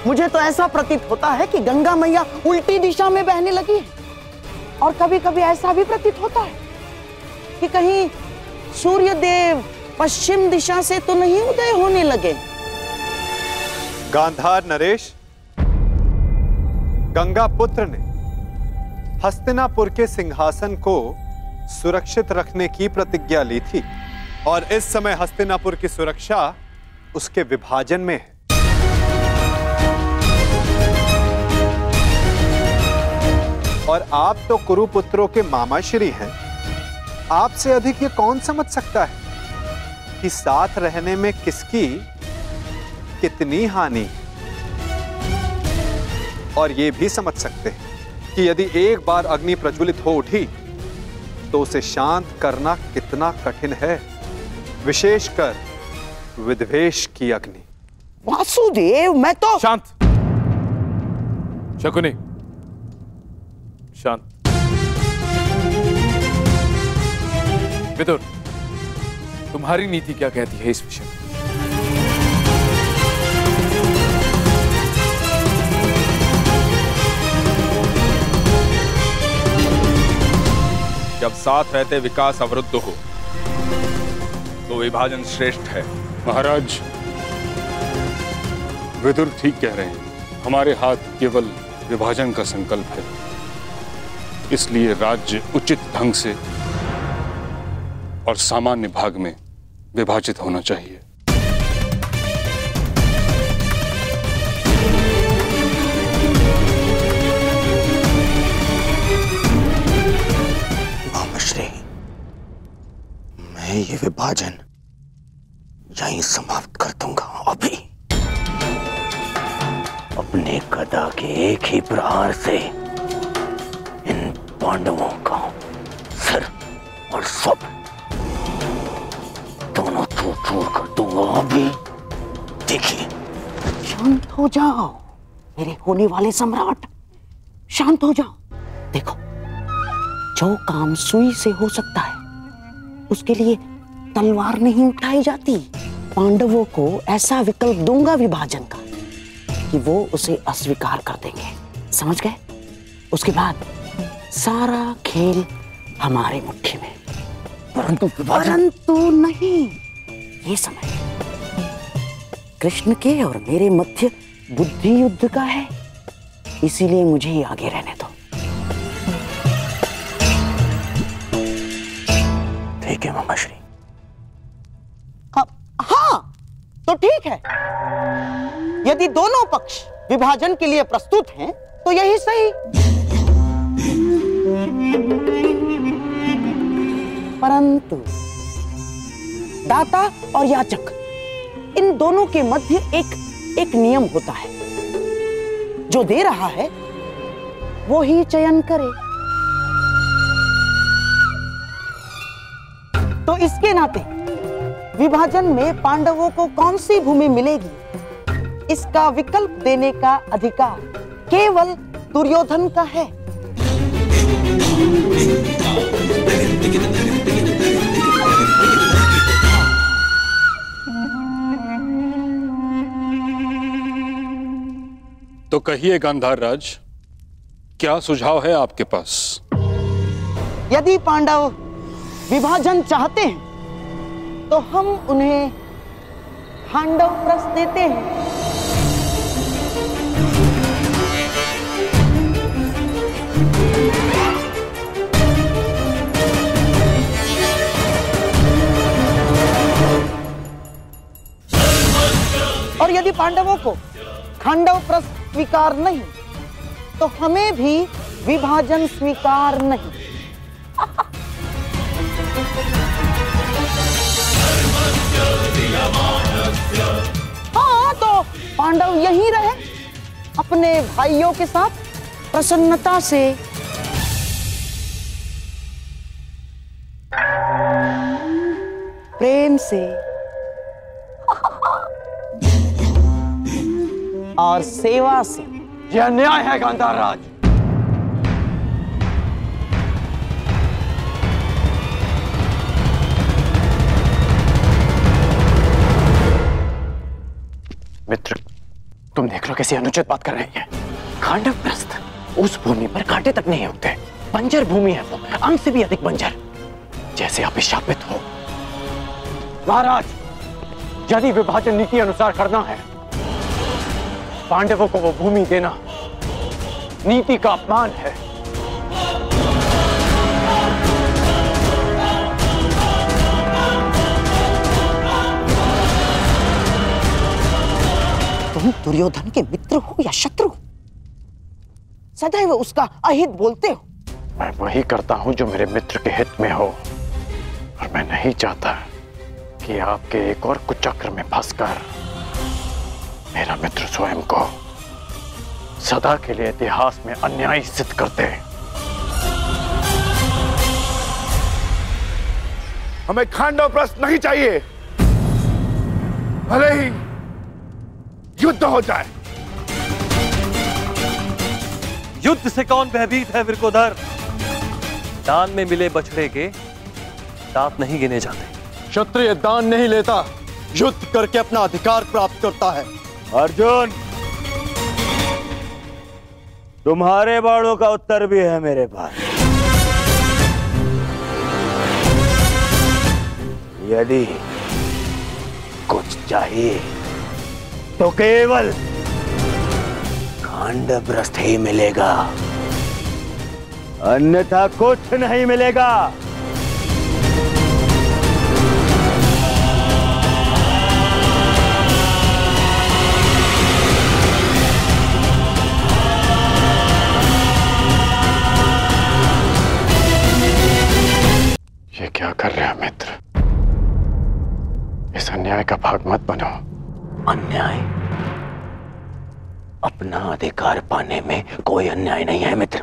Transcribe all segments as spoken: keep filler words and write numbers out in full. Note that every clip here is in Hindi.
मुझे तो ऐसा प्रतीत होता है कि गंगा मैया उल्टी दिशा में बहने लगी है। और कभी कभी ऐसा भी प्रतीत होता है कि कहीं सूर्य देव पश्चिम दिशा से तो नहीं उदय होने लगे। गांधार नरेश, गंगा पुत्र ने हस्तिनापुर के सिंहासन को सुरक्षित रखने की प्रतिज्ञा ली थी और इस समय हस्तिनापुर की सुरक्षा उसके विभाजन में है। और आप तो कुरुपुत्रों के मामाश्री हैं। आपसे अधिक ये कौन समझ सकता है कि साथ रहने में किसकी कितनी हानि। और ये भी समझ सकते हैं कि यदि एक बार अग्नि प्रज्वलित हो उठी तो उसे शांत करना कितना कठिन है, विशेषकर विद्वेष की अग्नि। वासुदेव, मैं तो शांत। शकुनी, शांत। विदुर, तुम्हारी नीति क्या कहती है इस विषय में? जब साथ रहते विकास अवरुद्ध हो तो विभाजन श्रेष्ठ है। महाराज, विदुर ठीक कह रहे हैं। हमारे हाथ केवल विभाजन का संकल्प है, इसलिए राज्य उचित ढंग से और सामान्य भाग में विभाजित होना चाहिए। मैं ये विभाजन यहीं समाप्त कर दूंगा। अभी अपने गदा के एक ही प्रहार से इन पांडवों का सिर और सब दोनों चूर चूर कर दूंगा। अभी देखिए। शांत हो जाओ मेरे होने वाले सम्राट, शांत हो जाओ। देखो, जो काम सुई से हो सकता है उसके लिए तलवार नहीं उठाई जाती। पांडवों को ऐसा विकल्प दूंगा विभाजन का कि वो उसे अस्वीकार कर देंगे, समझ गए? उसके बाद सारा खेल हमारे मुट्ठी में। परंतु परंतु नहीं, ये समय कृष्ण के और मेरे मध्य बुद्धि युद्ध का है, इसीलिए मुझे ही आगे रहने दो। ठीक है मामाश्री। हाँ, हाँ तो ठीक है। यदि दोनों पक्ष विभाजन के लिए प्रस्तुत हैं तो यही सही। परंतु दाता और याचक, इन दोनों के मध्य एक एक नियम होता है। जो दे रहा है वो ही चयन करे। तो इसके नाते विभाजन में पांडवों को कौन सी भूमि मिलेगी, इसका विकल्प देने का अधिकार केवल दुर्योधन का है। तो कहिए गांधार राज, क्या सुझाव है आपके पास? यदि पांडव विभाजन चाहते हैं तो हम उन्हें खांडव प्रस्थ देते हैं। और यदि पांडवों को खांडव प्रस्थ स्वीकार नहीं तो हमें भी विभाजन स्वीकार नहीं। हाँ, तो पांडव यहीं रहे अपने भाइयों के साथ प्रसन्नता से। प्रेम से और सेवा से। यह न्याय है गांधार राज। मित्र, तुम देख लो कैसी अनुचित बात कर रही है। खांडवप्रस्थ उस भूमि पर कांटे तक नहीं उगते, बंजर भूमि है वो, अंग से भी अधिक बंजर, जैसे आप शापित हो। महाराज, यदि विभाजन नीति अनुसार करना है, पांडवों को वो भूमि देना नीति का अपमान है। तुम दुर्योधन के मित्र हो या शत्रु? सदैव उसका अहित बोलते हो। मैं वही करता हूं जो मेरे मित्र के हित में हो, और मैं नहीं चाहता कि आपके एक और कुचक्र में फंसकर मेरा मित्र स्वयं को सदा के लिए इतिहास में अन्यायी सिद्ध कर दे। हमें खांडवप्रस्थ नहीं चाहिए, भले ही युद्ध हो जाए। युद्ध से कौन भयभीत है विरकोधर? दान में मिले बछड़े के दांत नहीं गिने जाते। क्षत्रिय दान नहीं लेता, युद्ध करके अपना अधिकार प्राप्त करता है। अर्जुन, तुम्हारे बाणों का उत्तर भी है मेरे पास। यदि कुछ चाहिए तो केवल खांडवप्रस्थ ही मिलेगा, अन्यथा कुछ नहीं मिलेगा। ये क्या कर रहे हो मित्र? इस अन्याय का भाग मत बनो। अन्याय? अपना अधिकार पाने में कोई अन्याय नहीं है मित्र।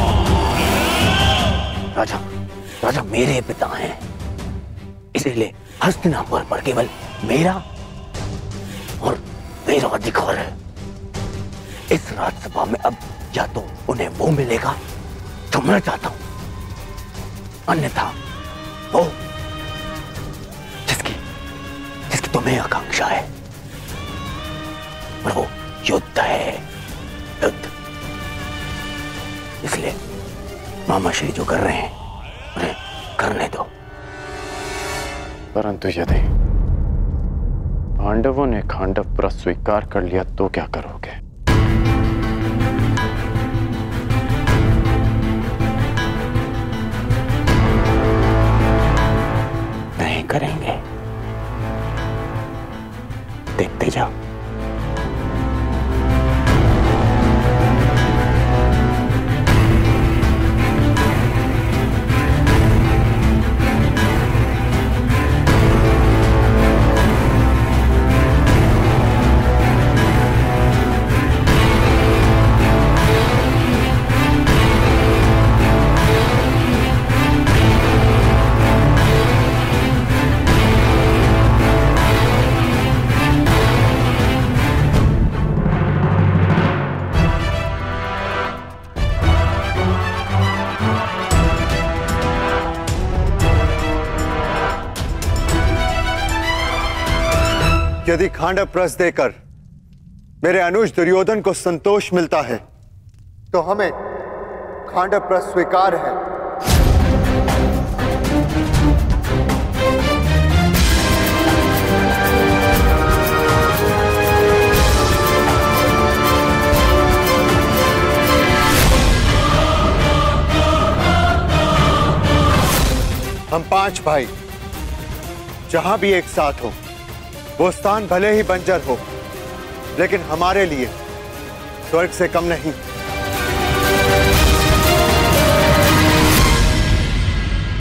राजा राजा मेरे पिता हैं, इसीलिए हस्तिनापुर पर केवल मेरा और मेरा अधिकार है। इस राज्यसभा में अब या तो उन्हें वो मिलेगा जो मैं चाहता हूं, अन्यथा वो जिसकी जिसकी तुम्हें आकांक्षा है, और वो युद्ध है, युद्ध। इसलिए मामा श्री जो कर रहे हैं उन्हें करने दो। परंतु यदि पांडवों ने खांडवप्रस्थ स्वीकार कर लिया तो क्या करोगे? नहीं करेंगे, देखते जाओ। यदि खांडवप्रस्थ देकर मेरे अनुज दुर्योधन को संतोष मिलता है तो हमें खांडवप्रस्थ स्वीकार है। हम पांच भाई जहां भी एक साथ हो, वो स्थान भले ही बंजर हो, लेकिन हमारे लिए स्वर्ग से कम नहीं।